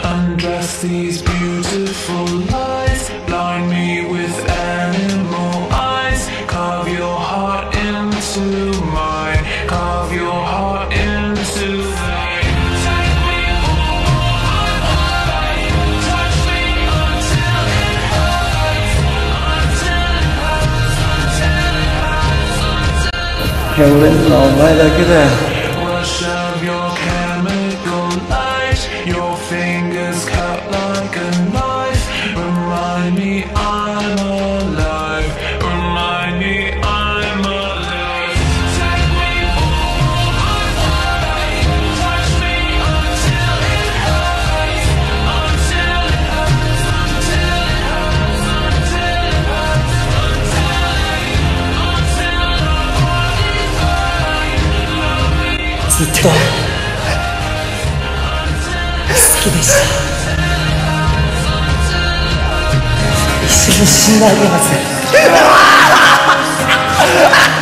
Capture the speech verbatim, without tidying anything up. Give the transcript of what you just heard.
undress these beautiful lies, blind me with animal eyes, carve your heart into mine, carve your heart into mine. Take me touch me until it hurts, until it hurts, until it hurts, until it hurts. お前だけだよ。Wash up your chemical light, your fingers cut like a knife. Remind me I'm alive. Remind me I'm alive. Take me for my life. Touch me until it hurts. Until it hurts. Until it hurts. Until it hurts. Until until our bodies burn. Love me. ずっと好きでした。一緒に死んであげます。